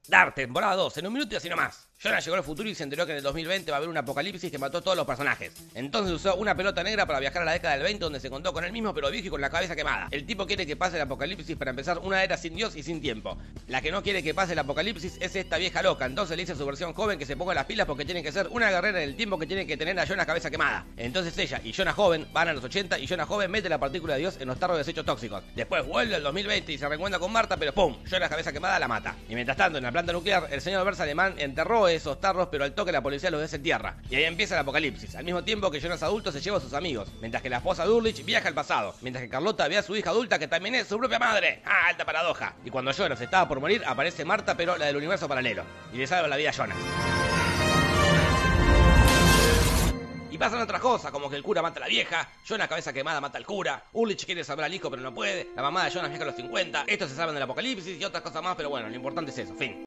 Dark, temporada 2, en un minuto y así nomás. Jonas llegó al futuro y se enteró que en el 2020 va a haber un apocalipsis que mató a todos los personajes. Entonces usó una pelota negra para viajar a la década del 20, donde se contó con él mismo pero viejo y con la cabeza quemada. El tipo quiere que pase el apocalipsis para empezar una era sin Dios y sin tiempo. La que no quiere que pase el apocalipsis es esta vieja loca, entonces le dice a su versión joven que se ponga las pilas porque tiene que ser una guerrera en el tiempo que tiene que tener a Jonas cabeza quemada. Entonces ella y Jonas joven van a los 80 y Jonas joven mete la partícula de Dios en los tarros de desechos tóxicos. Después vuelve al 2020 y se reencuentra con Marta, pero ¡pum! Jonas cabeza quemada la mata. Y mientras tanto en la planta nuclear el señor Versa alemán enterró esos tarros, pero al toque la policía los desentierra. Y ahí empieza el apocalipsis, al mismo tiempo que Jonas adulto se lleva a sus amigos, mientras que la esposa de Ulrich viaja al pasado, mientras que Carlota ve a su hija adulta que también es su propia madre. ¡Ah, alta paradoja! Y cuando Jonas estaba por morir aparece Marta, pero la del universo paralelo, y le salva la vida a Jonas. Y pasan otras cosas, como que el cura mata a la vieja, Jonas cabeza quemada mata al cura, Ulrich quiere salvar al hijo pero no puede, la mamá de Jonas viaja a los 50, estos se salvan del apocalipsis y otras cosas más, pero bueno, lo importante es eso, fin.